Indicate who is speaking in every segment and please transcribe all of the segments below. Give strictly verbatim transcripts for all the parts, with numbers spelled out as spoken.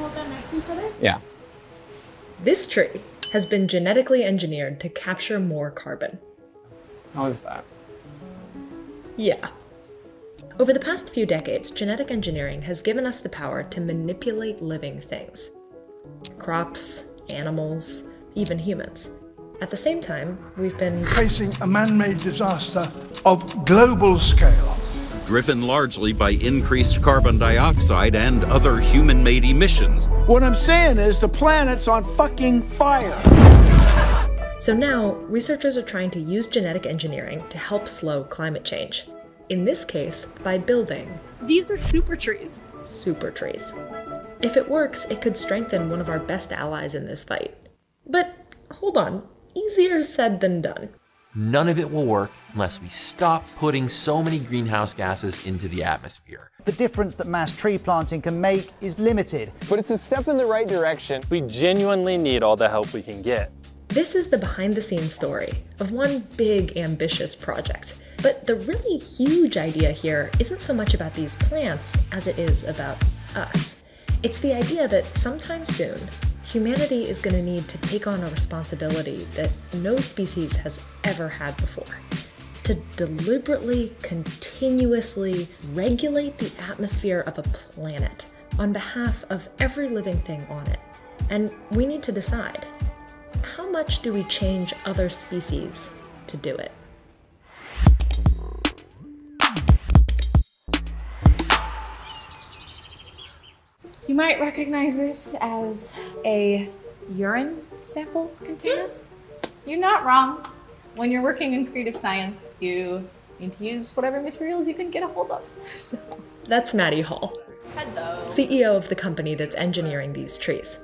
Speaker 1: all done next to each other?
Speaker 2: Yeah.
Speaker 3: This tree has been genetically engineered to capture more carbon.
Speaker 2: How is that?
Speaker 3: Yeah. Over the past few decades, genetic engineering has given us the power to manipulate living things. Crops, animals, even humans. At the same time, we've been
Speaker 4: facing a man-made disaster of global scale.
Speaker 5: Driven largely by increased carbon dioxide and other human-made emissions.
Speaker 6: What I'm saying is the planet's on fucking fire.
Speaker 3: So now, researchers are trying to use genetic engineering to help slow climate change. In this case, by building
Speaker 1: These are supertrees.
Speaker 3: supertrees. If it works, it could strengthen one of our best allies in this fight. But hold on, easier said than done.
Speaker 7: None of it will work unless we stop putting so many greenhouse gases into the atmosphere.
Speaker 8: The difference that mass tree planting can make is limited.
Speaker 9: But it's a step in the right direction.
Speaker 10: We genuinely need all the help we can get.
Speaker 3: This is the behind-the-scenes story of one big, ambitious project. But the really huge idea here isn't so much about these plants as it is about us. It's the idea that sometime soon, humanity is going to need to take on a responsibility that no species has ever had before. To deliberately, continuously regulate the atmosphere of a planet on behalf of every living thing on it. And we need to decide, how much do we change other species to do it?
Speaker 11: You might recognize this as a urine sample container. You're not wrong. When you're working in creative science, you need to use whatever materials you can get a hold of. So.
Speaker 3: That's Maddie Hall,
Speaker 11: Hello.
Speaker 3: C E O of the company that's engineering these trees.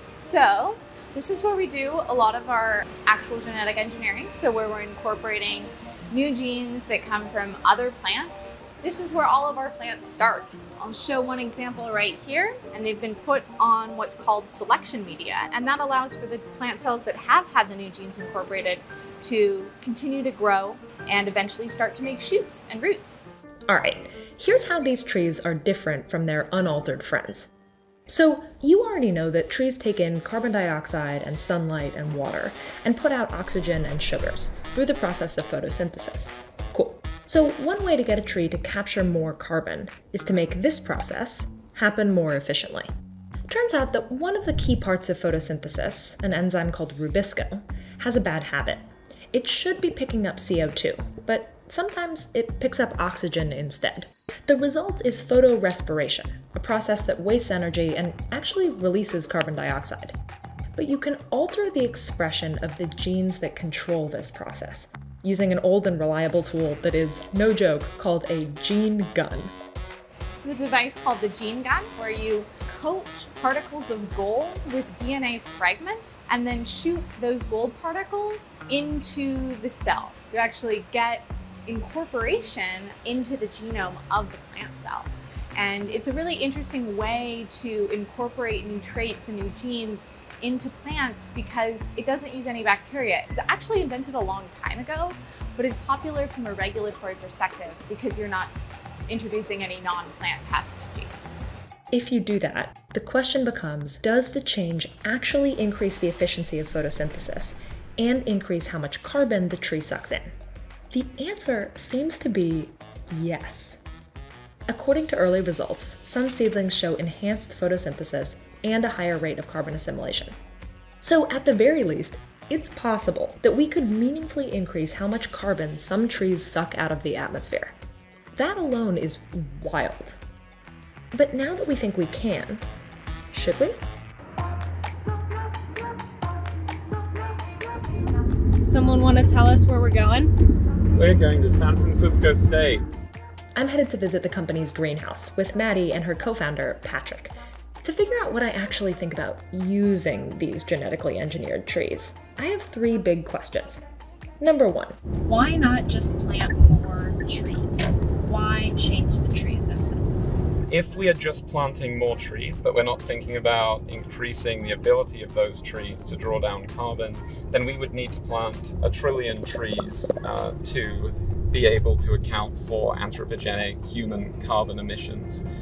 Speaker 11: So, this is where we do a lot of our actual genetic engineering. So where we're incorporating new genes that come from other plants. This is where all of our plants start. I'll show one example right here, and they've been put on what's called selection media, and that allows for the plant cells that have had the new genes incorporated to continue to grow and eventually start to make shoots and roots.
Speaker 3: All right, here's how these trees are different from their unaltered friends. So you already know that trees take in carbon dioxide and sunlight and water and put out oxygen and sugars through the process of photosynthesis. Cool. So one way to get a tree to capture more carbon is to make this process happen more efficiently. Turns out that one of the key parts of photosynthesis, an enzyme called rubisco, has a bad habit. It should be picking up C O two, but sometimes it picks up oxygen instead. The result is photorespiration, a process that wastes energy and actually releases carbon dioxide. But you can alter the expression of the genes that control this process using an old and reliable tool that is, no joke, called a gene gun.
Speaker 11: It's a device called the gene gun, where you coat particles of gold with D N A fragments and then shoot those gold particles into the cell. You actually get incorporation into the genome of the plant cell. And it's a really interesting way to incorporate new traits and new genes into plants because it doesn't use any bacteria. It was actually invented a long time ago, but it's popular from a regulatory perspective because you're not introducing any non-plant pest genes.
Speaker 3: If you do that, the question becomes, does the change actually increase the efficiency of photosynthesis and increase how much carbon the tree sucks in? The answer seems to be yes. According to early results, some seedlings show enhanced photosynthesis and a higher rate of carbon assimilation. So at the very least, it's possible that we could meaningfully increase how much carbon some trees suck out of the atmosphere. That alone is wild. But now that we think we can, should we?
Speaker 1: Someone want to tell us where we're going?
Speaker 2: We're going to San Francisco State.
Speaker 3: I'm headed to visit the company's greenhouse with Maddie and her co-founder, Patrick, to figure out what I actually think about using these genetically engineered trees. I have three big questions. Number one,
Speaker 1: why not just plant more trees? Why change the trees themselves?
Speaker 2: If we are just planting more trees, but we're not thinking about increasing the ability of those trees to draw down carbon, then we would need to plant a trillion trees uh, to be able to account for anthropogenic human carbon emissions.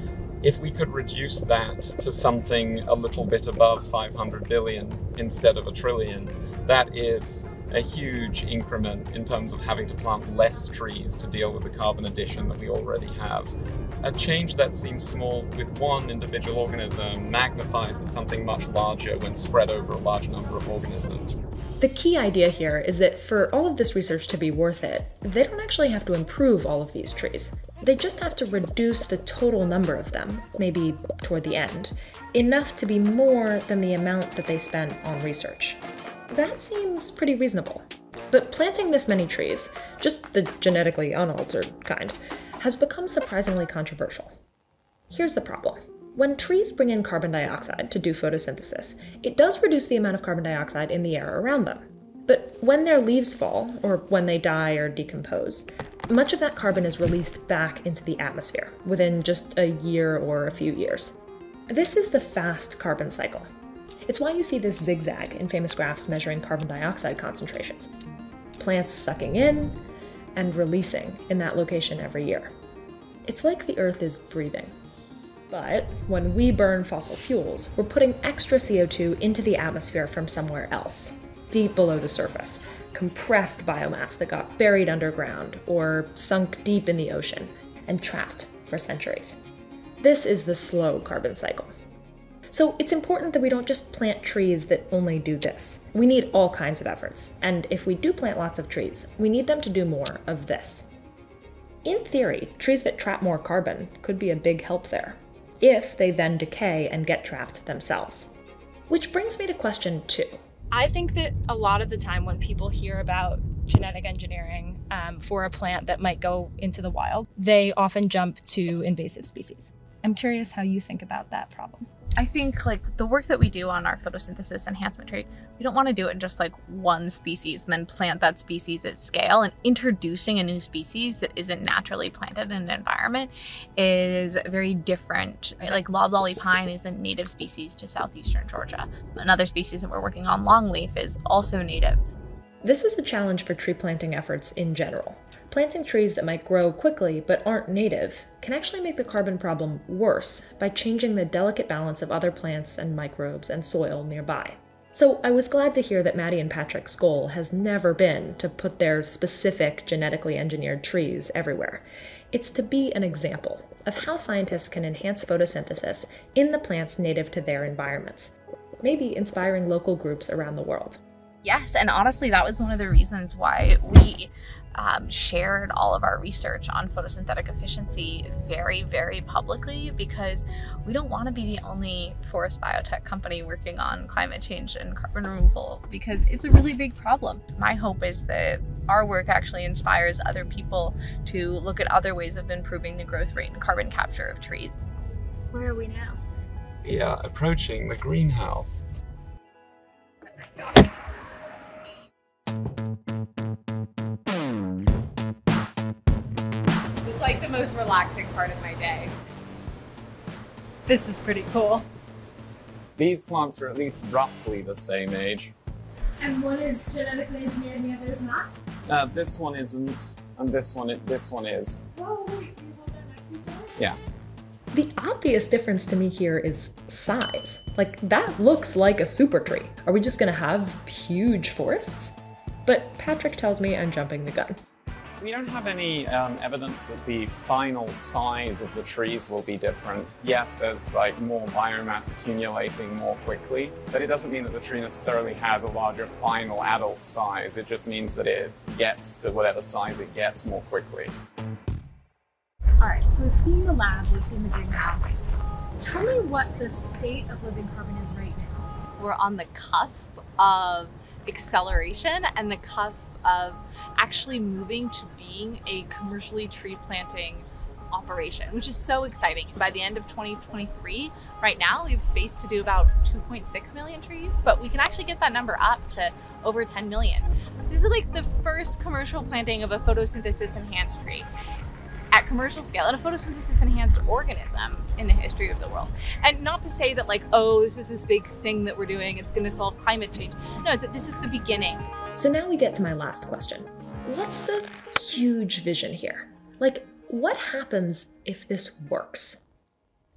Speaker 2: If we could reduce that to something a little bit above five hundred billion instead of a trillion, that is a huge increment in terms of having to plant less trees to deal with the carbon addition that we already have. A change that seems small with one individual organism magnifies to something much larger when spread over a large number of organisms.
Speaker 3: The key idea here is that for all of this research to be worth it, they don't actually have to improve all of these trees. They just have to reduce the total number of them, maybe toward the end, enough to be more than the amount that they spent on research. That seems pretty reasonable. But planting this many trees, just the genetically unaltered kind, has become surprisingly controversial. Here's the problem. When trees bring in carbon dioxide to do photosynthesis, it does reduce the amount of carbon dioxide in the air around them. But when their leaves fall, or when they die or decompose, much of that carbon is released back into the atmosphere within just a year or a few years. This is the fast carbon cycle. It's why you see this zigzag in famous graphs measuring carbon dioxide concentrations. Plants sucking in and releasing in that location every year. It's like the Earth is breathing. But when we burn fossil fuels, we're putting extra C O two into the atmosphere from somewhere else, deep below the surface, compressed biomass that got buried underground or sunk deep in the ocean and trapped for centuries. This is the slow carbon cycle. So it's important that we don't just plant trees that only do this. We need all kinds of efforts, and if we do plant lots of trees, we need them to do more of this. In theory, trees that trap more carbon could be a big help there, if they then decay and get trapped themselves. Which brings me to question two.
Speaker 1: I think that a lot of the time when people hear about genetic engineering um, for a plant that might go into the wild, they often jump to invasive species. I'm curious how you think about that problem.
Speaker 11: I think like the work that we do on our photosynthesis enhancement trait, we don't want to do it in just like one species and then plant that species at scale. And introducing a new species that isn't naturally planted in an environment is very different. Like loblolly pine is a native species to southeastern Georgia. Another species that we're working on, longleaf, is also native.
Speaker 3: This is a challenge for tree planting efforts in general. Planting trees that might grow quickly but aren't native can actually make the carbon problem worse by changing the delicate balance of other plants and microbes and soil nearby. So I was glad to hear that Maddie and Patrick's goal has never been to put their specific genetically engineered trees everywhere. It's to be an example of how scientists can enhance photosynthesis in the plants native to their environments, maybe inspiring local groups around the world.
Speaker 11: Yes, and honestly, that was one of the reasons why we um, shared all of our research on photosynthetic efficiency very, very publicly, because we don't want to be the only forest biotech company working on climate change and carbon removal, because it's a really big problem. My hope is that our work actually inspires other people to look at other ways of improving the growth rate and carbon capture of trees.
Speaker 1: Where are we now?
Speaker 2: We are approaching the greenhouse.
Speaker 11: It's like the most relaxing part of my day.
Speaker 1: This is pretty cool.
Speaker 2: These plants are at least roughly the same age.
Speaker 1: And one is genetically engineered and the other is not?
Speaker 2: Uh, this one isn't, and this one, this one is.
Speaker 1: Whoa, wait, you hold that next to each other?
Speaker 2: Yeah.
Speaker 3: The obvious difference to me here is size. Like, that looks like a super tree. Are we just gonna have huge forests? But Patrick tells me I'm jumping the gun.
Speaker 2: We don't have any um, evidence that the final size of the trees will be different. Yes, there's like more biomass accumulating more quickly, but it doesn't mean that the tree necessarily has a larger final adult size. It just means that it gets to whatever size it gets more quickly.
Speaker 1: All right, so we've seen the lab, we've seen the greenhouse. Tell me what the state of living carbon is right now.
Speaker 11: We're on the cusp of acceleration and the cusp of actually moving to being a commercially tree planting operation, which is so exciting. By the end of twenty twenty-three, right now we have space to do about two point six million trees, but we can actually get that number up to over ten million. This is like the first commercial planting of a photosynthesis enhanced tree at commercial scale, and a photosynthesis enhanced organism in the history of the world. And not to say that like, oh, this is this big thing that we're doing, it's gonna solve climate change. No, it's that this is the beginning.
Speaker 3: So now we get to my last question. What's the huge vision here? Like, what happens if this works?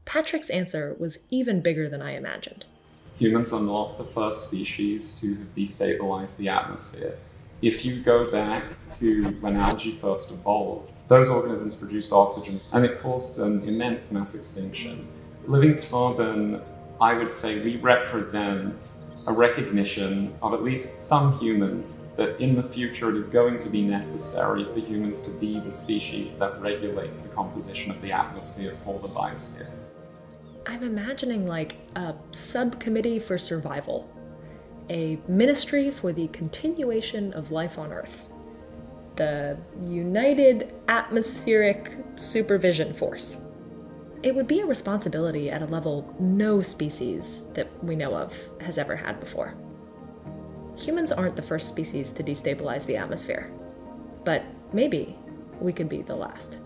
Speaker 3: Patrick's answer was even bigger than I imagined.
Speaker 2: Humans are not the first species to have destabilized the atmosphere. If you go back to when algae first evolved, those organisms produced oxygen and it caused an immense mass extinction. Living carbon, I would say we represent a recognition of at least some humans that in the future it is going to be necessary for humans to be the species that regulates the composition of the atmosphere for the biosphere.
Speaker 3: I'm imagining like a subcommittee for survival, a ministry for the continuation of life on Earth, the United Atmospheric Supervision Force. It would be a responsibility at a level no species that we know of has ever had before. Humans aren't the first species to destabilize the atmosphere, but maybe we could be the last.